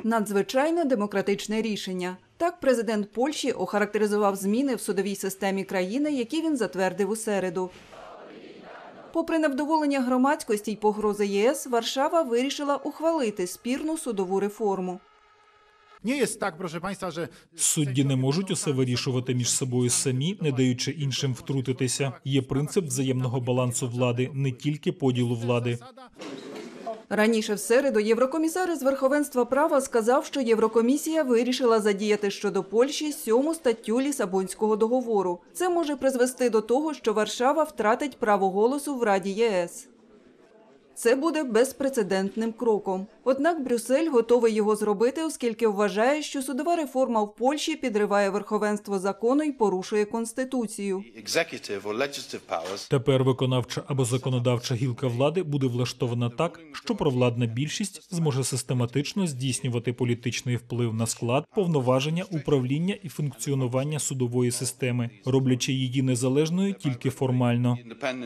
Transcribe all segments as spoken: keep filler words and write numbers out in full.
Надзвичайно демократичне рішення. Так президент Польщі охарактеризував зміни в судовій системі країни, які він затвердив у середу. Попри невдоволення громадськості й погрози ЄС, Варшава вирішила ухвалити спірну судову реформу. Судді не можуть усе вирішувати між собою самі, не даючи іншим втрутитися. Є принцип взаємного балансу влади, не тільки поділу влади. Раніше в середу єврокомісар із верховенства права сказав, що Єврокомісія вирішила задіяти щодо Польщі сьому статтю Лісабонського договору. Це може призвести до того, що Варшава втратить право голосу в Раді ЄС. Це буде безпрецедентним кроком. Однак Брюссель готовий його зробити, оскільки вважає, що судова реформа в Польщі підриває верховенство закону і порушує Конституцію. Тепер виконавча або законодавча гілка влади буде влаштована так, що провладна більшість зможе систематично здійснювати політичний вплив на склад, повноваження, управління і функціонування судової системи, роблячи її незалежною тільки формально.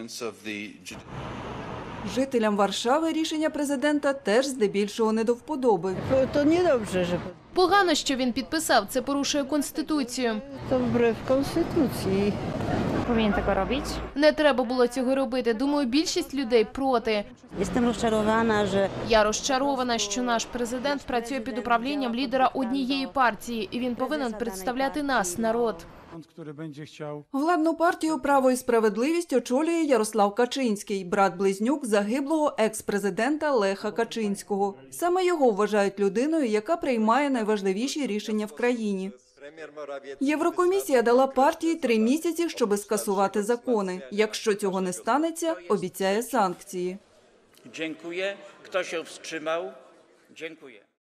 Жителям Варшави рішення президента теж здебільшого не до вподоби. To niedobrze, że Погано, що він підписав, це порушує Конституцію. to wbrew konstytucji. Powinien tego robić. Не треба було цього робити. Думаю, більшість людей проти. Jestem rozczarowana, że Я розчарована, що наш президент працює під управлінням лідера однієї партії, і він повинен представляти нас, народ. Владну партію «Право і справедливість» очолює Ярослав Качинський, брат-близнюк загиблого екс-президента Леха Качинського. Саме його вважають людиною, яка приймає найважливіші рішення в країні. Єврокомісія дала партії три місяці, щоб скасувати закони. Якщо цього не станеться, обіцяє санкції. Dziękuję. Kto się wstrzymał? Dziękuję.